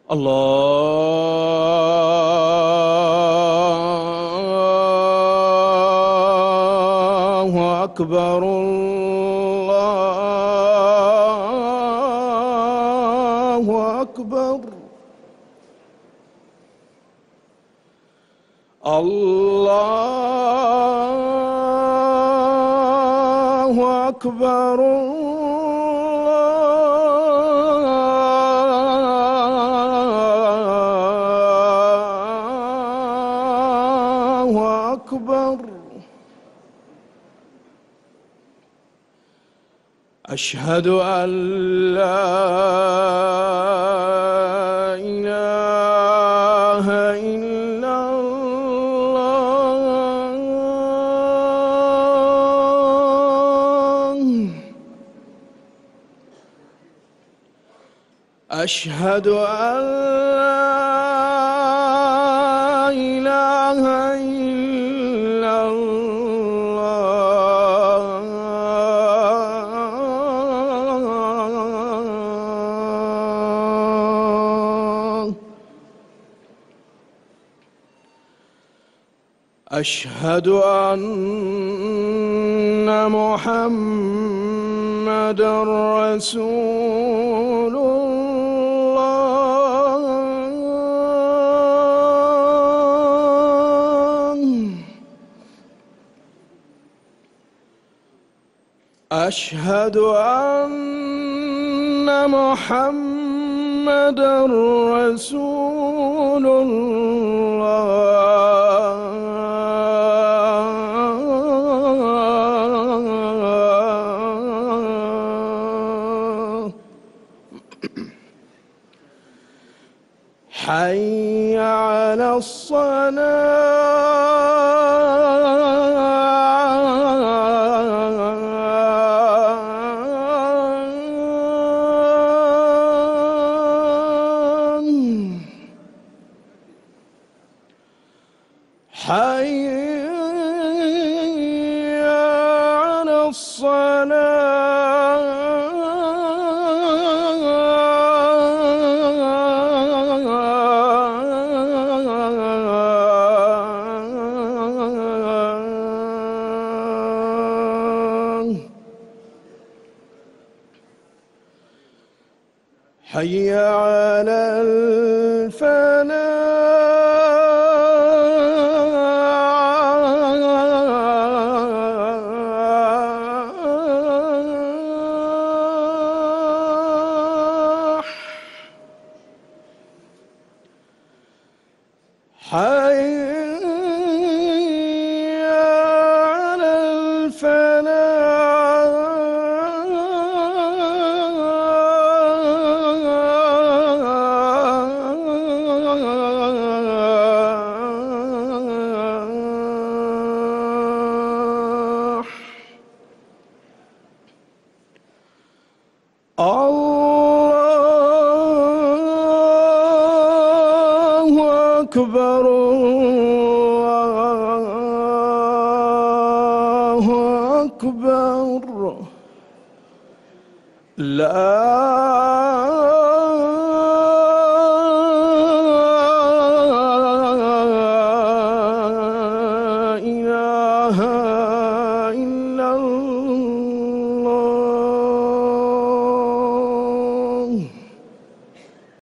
الله أكبر الله أكبر الله أكبر الله أكبر. أشهد أن لا إله إلا الله. أشهد أن لا إله إلا الله. أشهد أن محمدًا رسول الله. أشهد أن محمدًا رسول الله. حي على الصلاة. حي على الصلاة. حي على الفلاح. حي على الفلاح. الله أكبر الله أكبر. لا